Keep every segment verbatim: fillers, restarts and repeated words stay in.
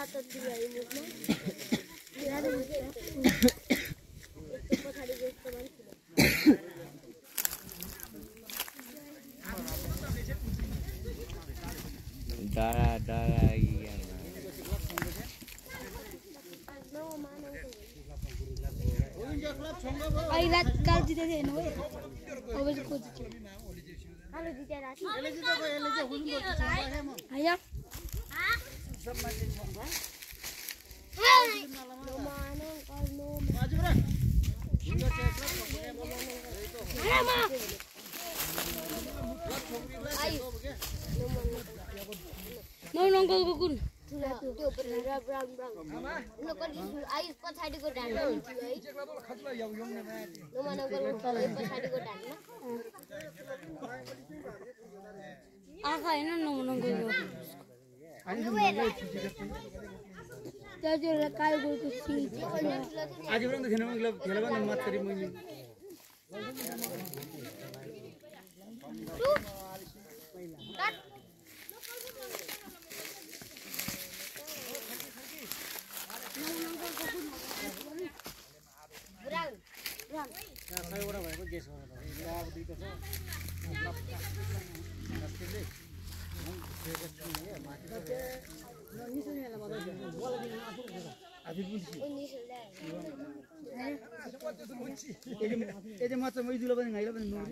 डारा डारा आई रात काल जिते थे ना वो बस कुछ काल जिते रात एले जिते को एले जे हुन को आया नो मानो काल नो माजुरा अरे मां आई नो नो को को कुन त्यो ब्राउन ब्राउन नो को आई पछाडीको ढाडमा थियो है नो मानो को पछाडीको ढाडमा आखा हैन नो मानो को त्यो जो काल गोको सिङ आज पनि थिएन मतलब खेला पनि मात गरी मैले ब्राउन ब्राउन कयवटा भएको गेस गर्नु पर्यो अब दुईटा छ जसले यदि म चाहिँ मैजुला पनि गाइला पनि नौरी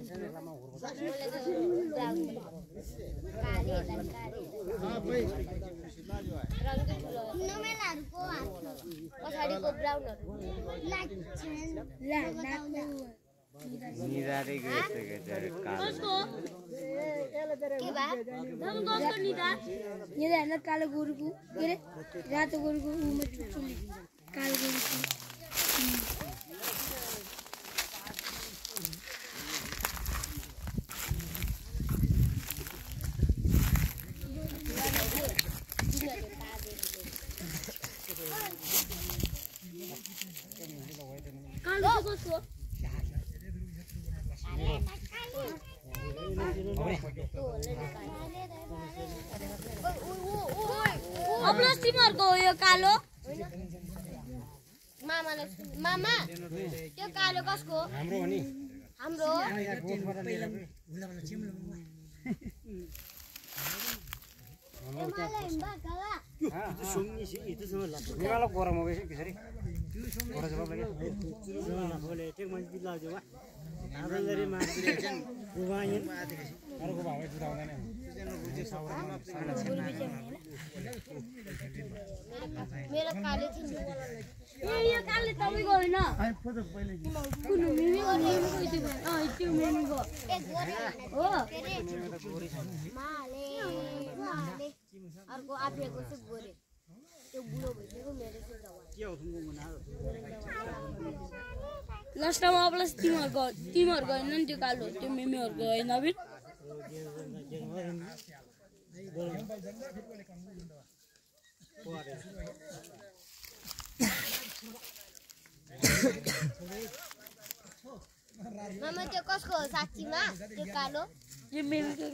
नमेलाहरुको पछाडीको ब्राउनहरु निदारे गएछ कालो के बा हम कसको निदा निदा हैन कालो गोरुको के रे रातो गोरुको उमट कालो गोरुको कालो कसको अपलोस तिमीहरुको यो कालो मामाले मामा त्यो कालो कसको हाम्रो हो नि हाम्रो निमाला गरम हो त्यसरी गरम जवाब लाग्यो बोले टेक मान्छे बिल लाग्यो वा आबलरी मान्छे चाहिँ गुवाइन अरूको भाउ जुदाउँदैन मेरो काले थियो ए यो काले तपाईको हैन अनि फोटो पहिले कुन मिमीको मिमीको थियो अ त्यो मिमीको ए गोरे हो माले माले अर्को आफैको चाहिँ गोरे त्यो बुढो भइसक्यो मेरो चाहिँ दवा के हो तुमको मना लास्टमा प्लस तिमीहरुको तिमीहरुको हैन नि त्यो कालो त्यो मिमीहरुको हैन नबिन मामा त्यो कसको हो साक्षीमा त्यो कालो यो मिमीको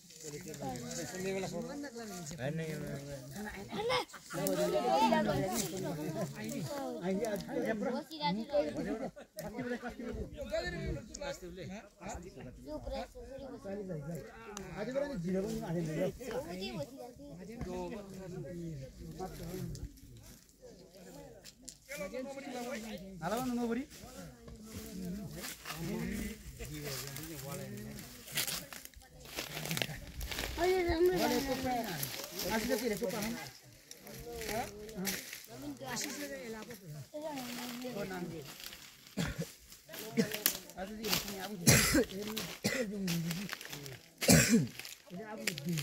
Halo, nunggu beri. अरे राम्रो आशिष के रे सुपा हम आशिष ले लापो हो नाम दे आशिष ये अपने आप ये आप दी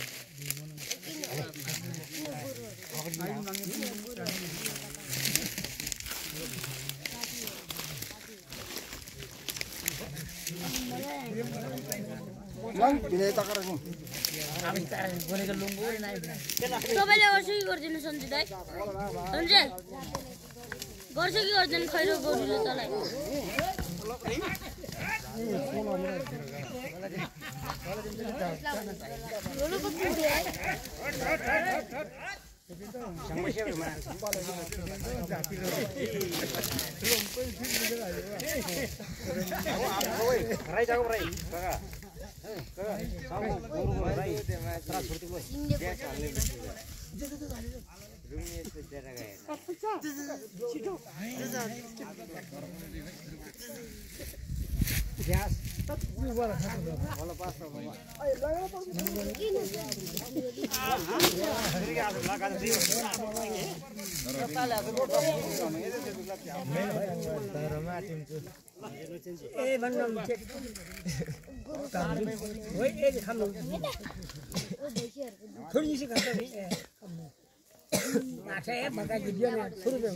Lang, binay takar ako. Amin tayo, boleh ke lunggu ni naik. सबैले गर्छु कि गर्दिन सञ्जय दाइ सञ्जय गर्छु कि गर्दैन खैरो गोरुले तलाई Jangan siapa mana? Rai jago rai, kakak. Kakak, kamu guru guru rai. Terus berarti boy. Rumahnya sejarah kayak. Gas. Kalau pas apa? Eh, bandam cek. Woi, eh, kamu. Thodi सी खाता नहीं है। अच्छा है, मगर वीडियो में शुरू में।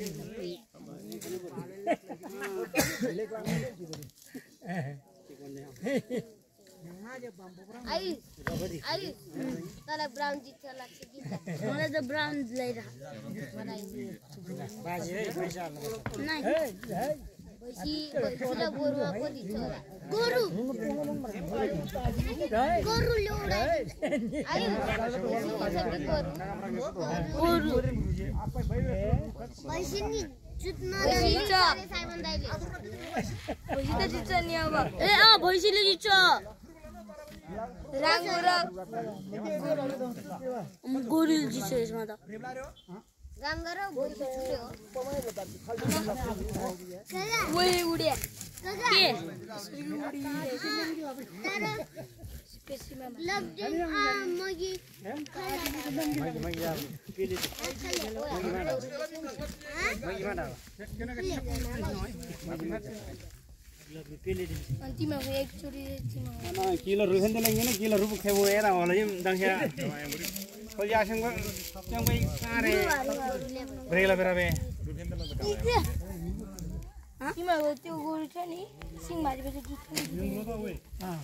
Ayo, ayo, kalau brown jitu lah kita. Mana ada brown lera? Mana ini? बाजी है पैसा Nah, besi, besi guru aku jitu lah. Guru, guru lora. Ayo, guru, guru. Besi ni. Jitu. Besi tu jitu ni apa? Eh, ah, besi ni jitu. Rang orang, goril jitu semua tu. Rang orang boleh jitu. Woi, udah. Ke? Lebih ah, magi. Magi magi ya, pilih. Magi mana? Magi mana? Lebih pilih di. Nanti mau ek curi cuma. Nah, kilo ruhen tu lagi ni kilo rupu kebu era malah je dah ya. Kalau jaseng gua, yang baik kare. Berela berapa? Cuma waktu guru cani, sing mari betul gitu. Ah.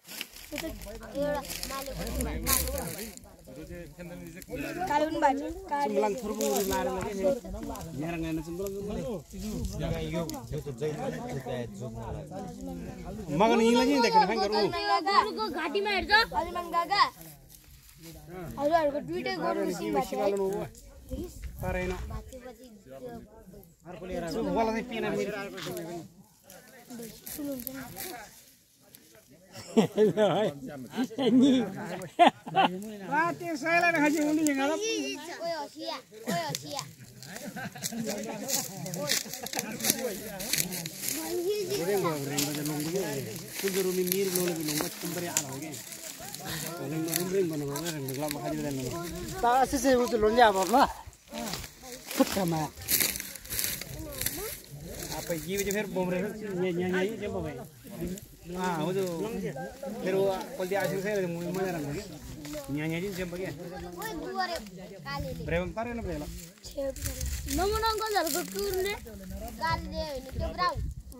Kalun baju, Sembilan turbo lari lagi ni. Jarang ni sembilan turbo. Makan ini lagi ni dekat hang guru. guru ko घाटी में हेर्छ हनुमान काका हजुरहरुको दुईटै गरु सिङ Masih kalau nunggu. Parena. Harus lihat. Semua bola ni pina mirip. Mati saya lah haji muli yang ngalap. ओए हसिया ओए हसिया Goreng goreng macam nunggu ni. Kunjuru minir nunggu nunggu kumbari ala lagi. Goreng goreng goreng mana goreng goreng gelap haji dah nunggu. Tak sih sih untuk lonja apa lah. Kama. Apa ये जो फिर बोम रहे ये ये ये जब भाई हाँ वो जो फिर वो कल दिया आशिक से मुझे मजा रंग लगे ये ये जिन जब बगे ओए दुआरे काले ले ब्रेवम पारे ना ब्रेला नमन अंकलहरुको टुरले काले हैन त्यो ब्राउ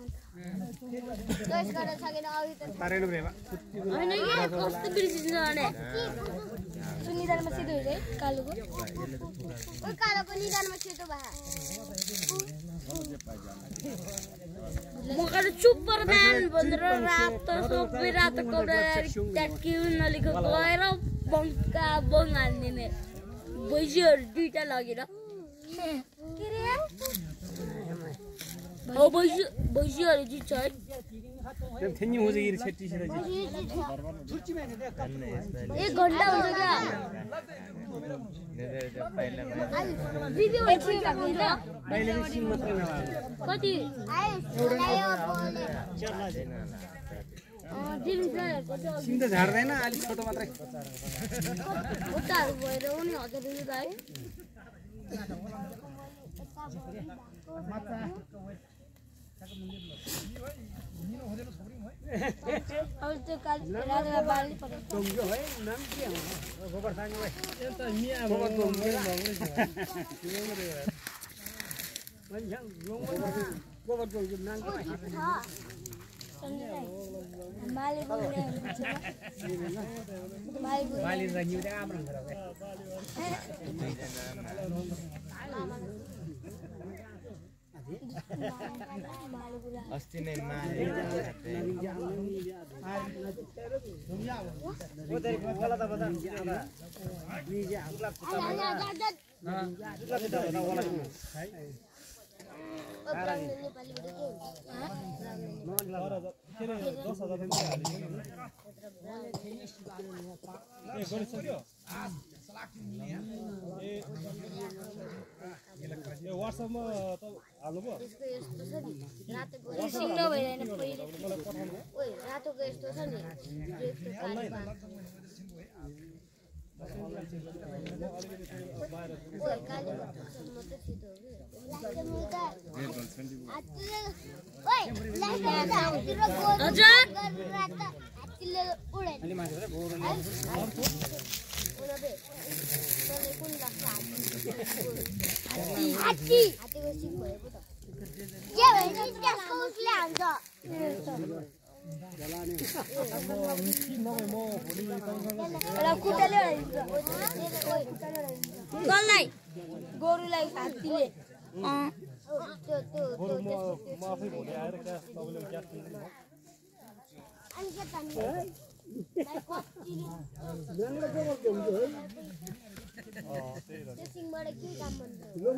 दोस गर्न सकेन अघि त पारे ना ब्रेवा हैन के कस्तो बिर्सिन्छ भने सुनिदानमा सिधो हुन्छ कालोको ओए कालोको निदानमा सेतो भा मगर सुपरम्यान भनेर रात सबै रात कौडा ट्याक्यु नलेको गएर बङ्का बङ हान्दिने भैँसीहरू दुईटा लगेर के रे हो भैँसी भैँसीहरू जित्छ है जब थेन्नी हो जाएगी छेट्टी से एक घन्टा हुन्छ क्या भिडियो हुन्छ पहले भी सीन मत करना कति सीन तो झार्दैन अलि छोटो मात्रै खुट्टाहरू भएर उनी हजार रुपियाँ है अब त्यो काल राजा बाली पर्यो टोङ्गो है नाम के हो गोबर साङ्गे भाइ त मिया गोबर टोङ्गो गोबर टोङ्गो नाम मालिक मालिक बाली रंगी उdah am rang berapa अस्ति नै मारे व्हाट्सएपमा त हाल्नुभयो त्यसको यस्तो छ नि रातोको रिसिङ नभइरहेन पहिले ओइ रातोको यस्तो छ नि यस्तो कालो ओइ कालो मात्रै छिटो हो ओइ लाइट हजुर हात्तीले उडे अलि मान्छे गोरु उडे तले कुन लाग्छ हात्ती हात्ती हात्तीको सिङ भएको त के भन्छ त्यसको उसले हान्छ एउटा कुटाले हान्छ गल्लाई गोरुलाई हात्तीले अँ त्यो त्यो त्यो म आफै भोलि आएर क्यास तपाईँले क्यास दिनु अनि के तान्नु सिङबाट के काम भन्छ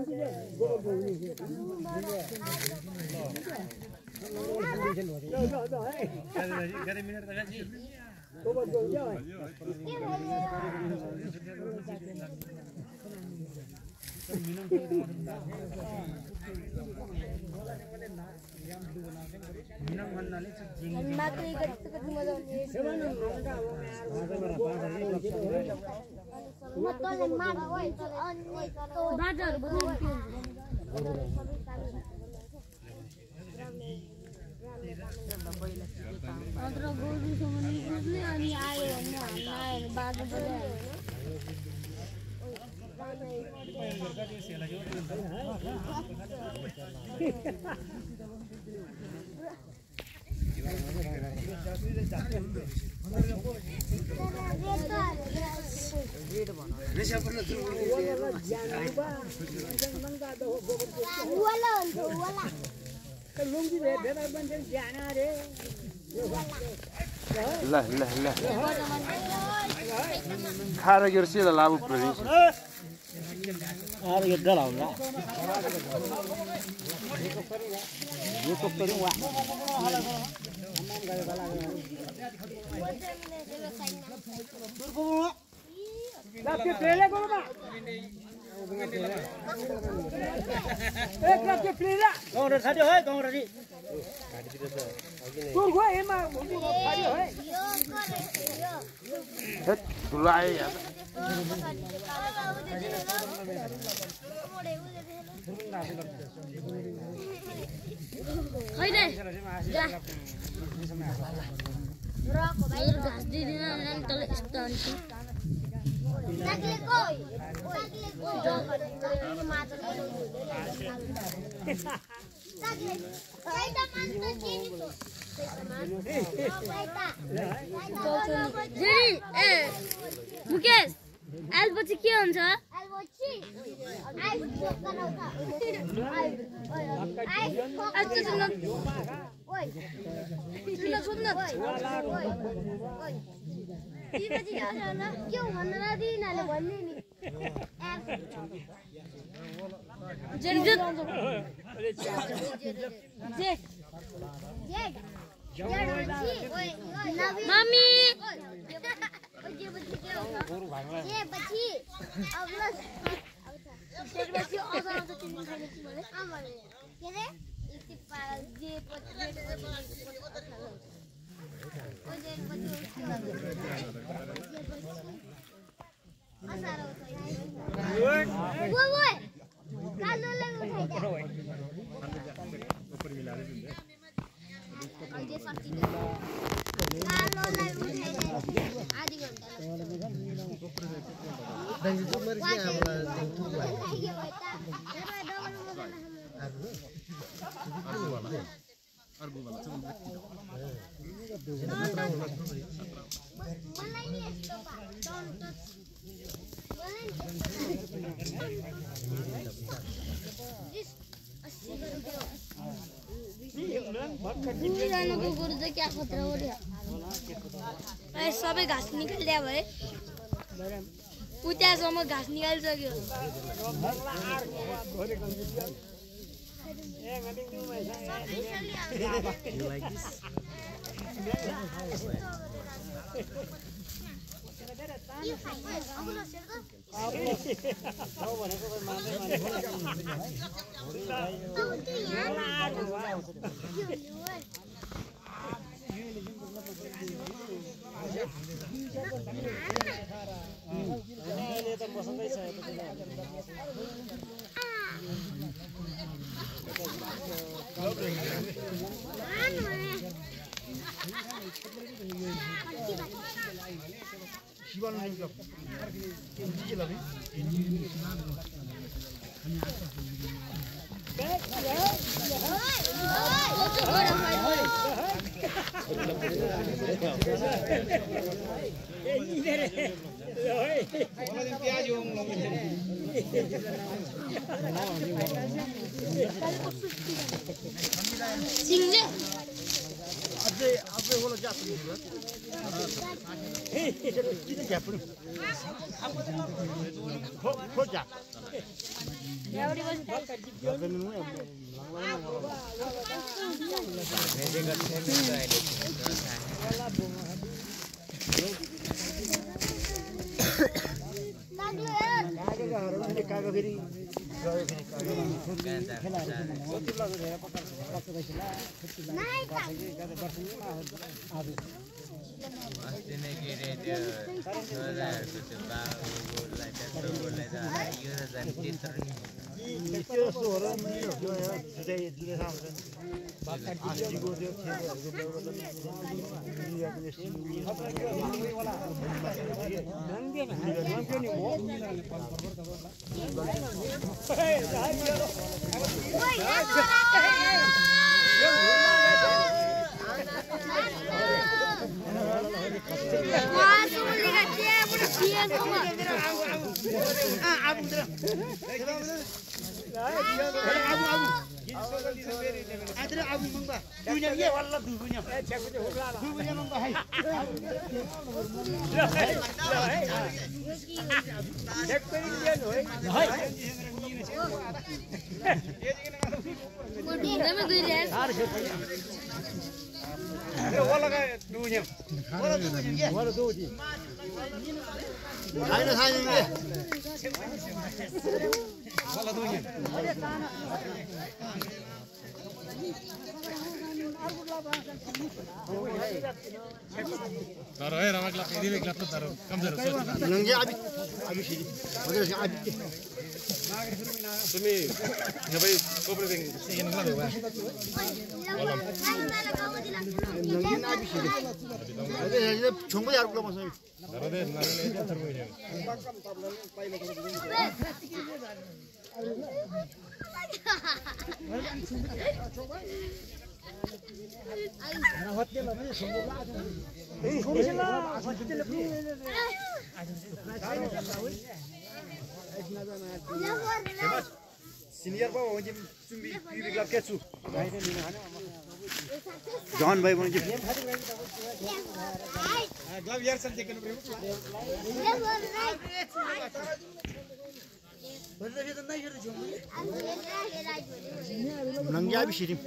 मात्रै कति कति मजा आउने म तँलाई मार ओइ बाजाहरू बनाउनु के हुन्छ अन्तर गोरुसँग निस्ने अनि आयो भने हामी आएर बाजा बजायो ल ल ल खाएर गएर सिधा लाभ प्रवेश आएर यो डला होला यो कोपरी वा लाके प्लेले गरो बा एक लाके प्लेला गौरा छाड्यो है गौरा री तोर गो एमा मुनि छाड्यो है हेट दुलाइ यार हैन जा रको भाइ घाँस दिदिन अनि तल स्टन नागले कोइ नागले कोइ मात्र नागले साइड मात्र चिनी तो जेरी ए मुकेश आइल पछि के हुन्छ आइल पछि आइस बनाउँछ आइस आइस सुन्न ओइ सुन्न सुन्न ओइ ओइ के पछि आछ ल के भन्न नदिनाले भन्ने नि जेरी जे जे मम्मी जे पछि के हुन्छ जे पछि अब ल जे पछि अझ अझ तिमी खाने कि भने आ भने के रे इति पाल जे पछि जे पछि ओ जे पछि असारो ओइ ओइ कालो ले उठाइ दे ऊपर मिला दे जे सर्टी कालो ले उठाइ दे आधी घण्टा दाइ जो मर के आबला अर्को वाला छ मलाई नि यस्तो बा डोन्ट टच मलाई दुईजनाको गोरु चाहिँ क्या खतरा हो रे सबै घाँस निकालिदिया भए उ त्यहाँसम्म घाँस निकालिसक्यो सिंगले अझै अझै होला जात हे किन ग्याप पनि खो खो जा एउटी बस कागो फेरि अस्ति नै के अरे त्यो छोराहरूको त्यो बाबु गोरुलाई त्यस्तो गोरुलाई त यो त झन् त्यत्रो नि त्यो सोहर नि जुदै जुदै सामु छ आस्तिको त्यो खेलहरुको Ada abu mangga. Dunia ye walla dunia. Dunia mangga hai. Cek kari dia noi. Hai. Nama gue lihat. Walla ka dunia. Walla dunia. Walla dunia. Hai na hai ni. Walla dunia. Taruh ya, ramai gelap ini gelap tuh taruh. Kamu taruh. Nangge abi abi sini. Ada si abi. Tumi, nyabai koper ding, ingin gelap ya. Nangge abi sini. Ada ada chombo yaru belum masuk. Taruh deh, nangge aja taruh ini. Senior bawa wajib cumbi pipi gelap kecu. John भाई wajib. Gelap यार चल देखने पर. Nangge abi sini.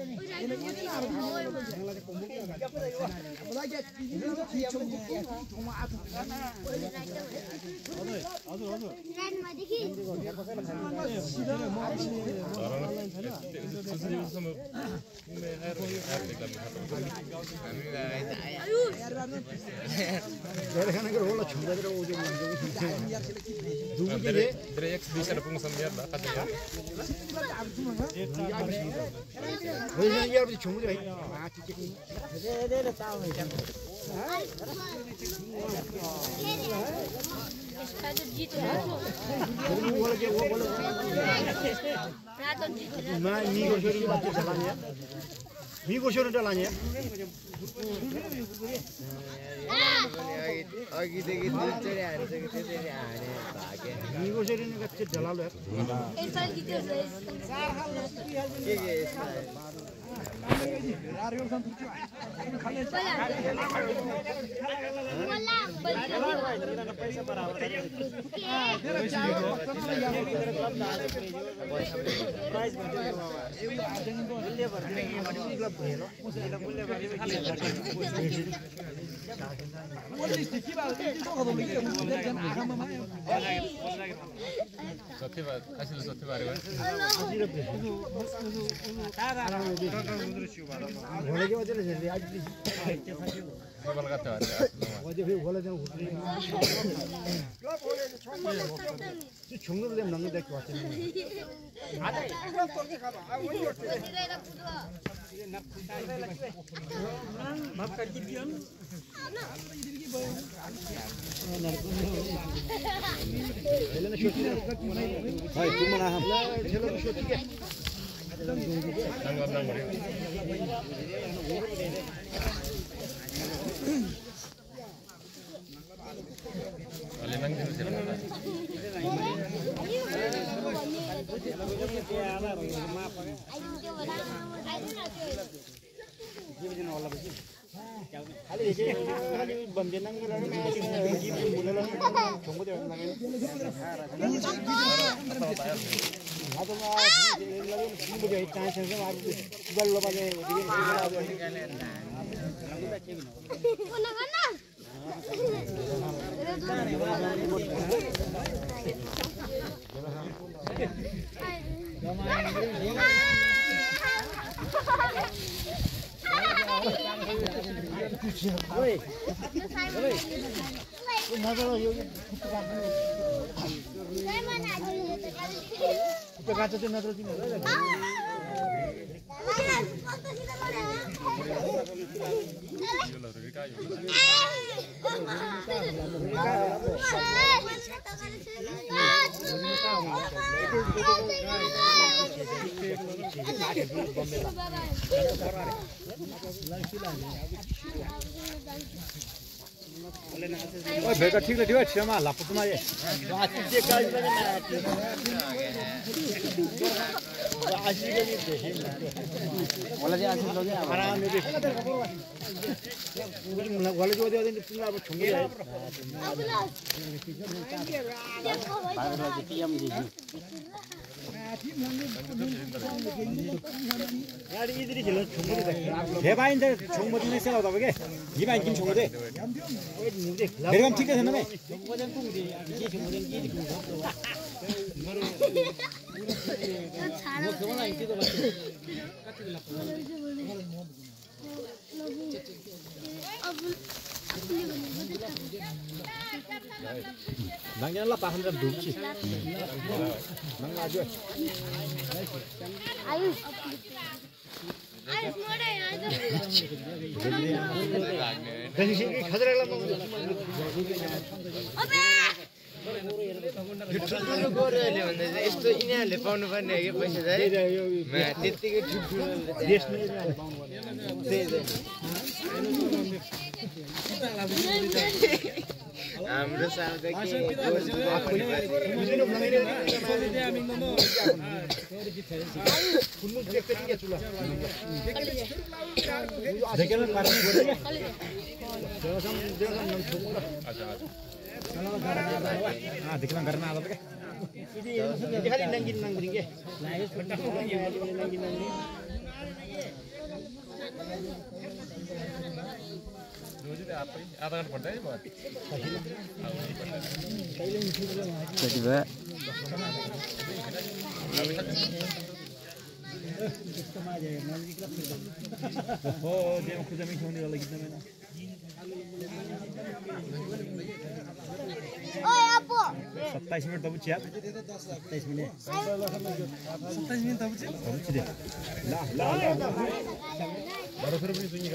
Ini ya udah cuma deh. Nah, ini kalau jadi baca salahnya. 미고쇼는 잘 아니야? अघिदेखि दुईचोटि हानिसक्यो त्यसरी हाने भागे 미고쇼는 같이 잘알로 해. यसपालि जित्यो के के यसमा सत्यबार कसैले सत्यबार गयो भोले के वजह से आज सबल कथा हो वजह फिर भोले जन उठ रही है छोंगो दे नंगे देख वाते माफ कर दिया पहले ना शूट हाय तुम मना हम चलो शूट के नंग नंग गरे अलि नंग दिनु छ खाली ये खाली बंदे नंगे लड़ने में की बोले लो छोंगो दे नंगे हां तो मैं लगे मुझे चांस है मार गल लो बाजे दिगे कोना कोना ओए ओए नजर यो तो गाछ चाहिँ नजर दिनु ओए भेका ठीक दियो छमा लापतमा ये आज के काज लगे ना आज के लिए देखे वाला जे आज लगे आराम में देख वाला जो दे दिन पूरा अब छंगे है बाहर लगे पीएम जी गाडी इधर खेलो छंगे दे हे भाइ इधर छंग मत नहीं चलाओ तब के ये भाइ किन छंग दे मेरे काम ठीक है ना भाई वजन तुम दे ये छंग दे ये दिखो वो सोना इसी तो बात Nangnya lah paham dan duci. Nang aja. Ayo. Ayo semua deh aja. Dari sini khadra lah mau. Obe. ठुल्ठुलो गोरुहरूले भन्दा चाहिँ यस्तो यिनीहरूले पाउनु पर्ने हो कि पैसा चाहिँ त्यत्तिकै ठुल्ठुलो हाम्रो साल त Ah, dikira karena apa ke? Ini ini kali nangin nang beringe. रोज तो आप ही आधा घंटा पड़ता है बहुत Jadi ba. Oh, dia mau kerja minggu ni lagi kita mana? Oi, apa? सत्ताईस मिनट तब चिया सत्ताईस मिनट सत्ताईस मिनट तब चिया तब चिया ला ला बारह सौ रुपये सुनिएगा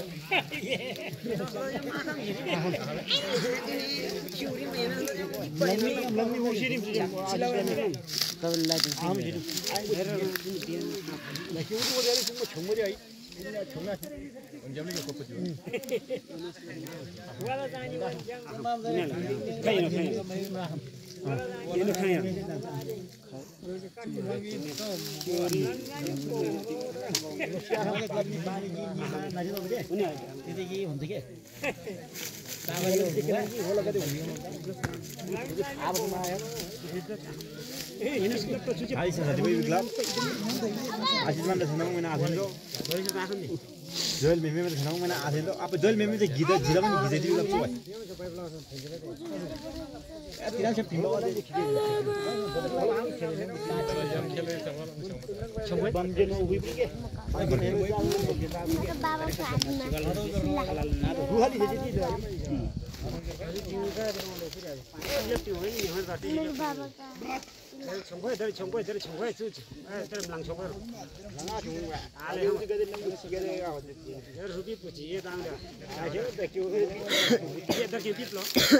लंबी लंबी मशीन तब लाइट हम लेकिन वो यार तुमको छोड़ आई Jam ni ko ko ju. Kayo kayo. Ini kayo. Hai sahaja bayi gelap. Asyik mana senang mana asendo. Joel meme mana senang mana asendo. Apa Joel meme itu gida gida mana gida itu gelap tuh. Tidak siapa timbal ada. Cuma bangjen mau ubi ke. Dua hari jadi tidak. Chongqui dari Chongqui dari Chongqui tu, dari Melang Chongqui. Ale हम किधर number किधर का होते हैं? यार रुपये पूछिए दाम का. आगे देखियो ये इधर के पिपलो.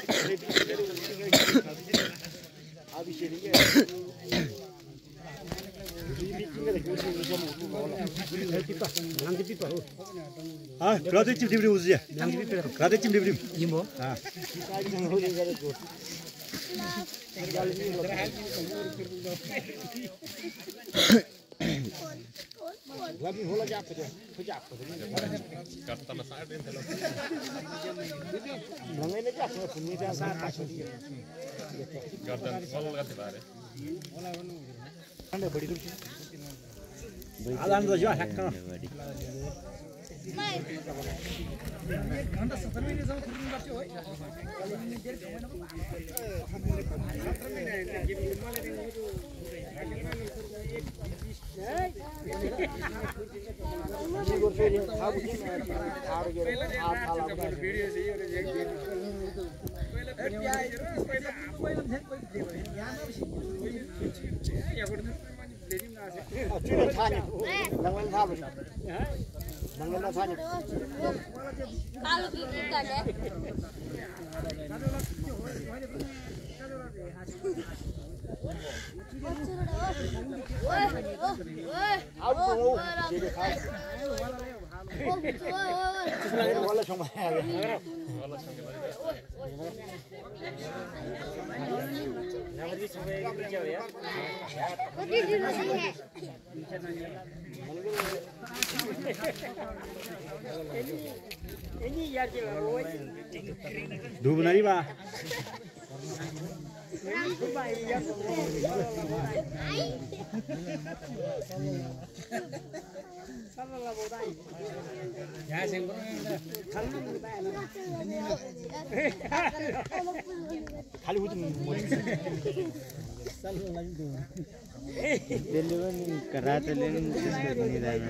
अभी शेरिंग है. हाँ, राधे चिम डिबरी उसे. राधे चिम डिबरी. जिम्बो. हाँ. Lagi hola jap saja, jap. Kata na sa din telo. Langai na jap, punya jap sa tak. Kata sol ka tibare. Anda badi tu. Alam tu jauh hakka. Kalau kita deh. Dua benar ba? खाली हुई Delivery karate लेकिन नहीं जाना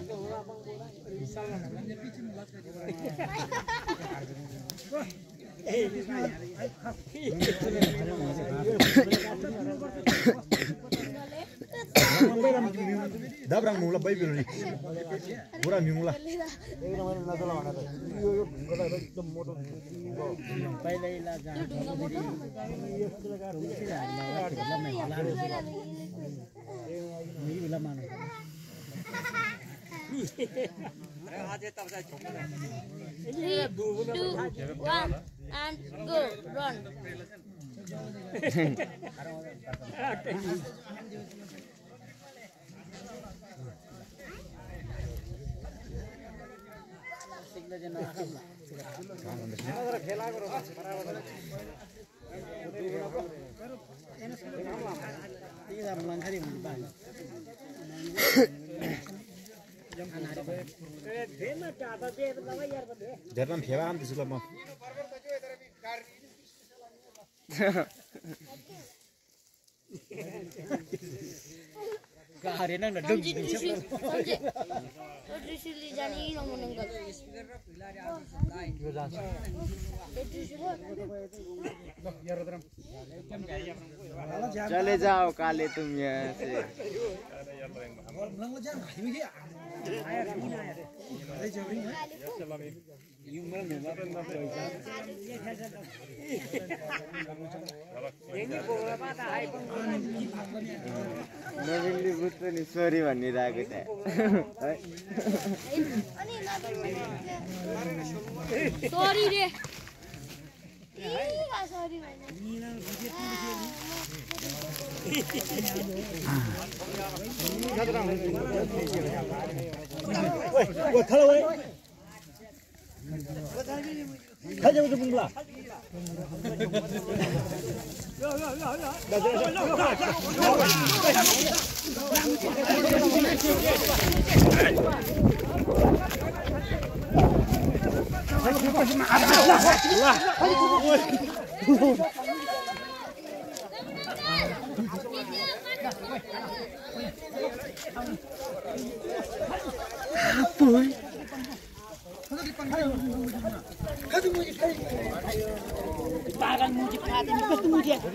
Dabrang mula bayi biru ni, pura mula. Three, two, one, and go, run. Jangan hewan am disulam mau. Kahari nang nadung. Trishili jani ino menenggal. चले जाओ काले तुम यहाँ से नवीनले बुझ्छ नि सरी भनिरहेको छ सरी रे सरी पागल मुझे खा दे कस्तो मुझे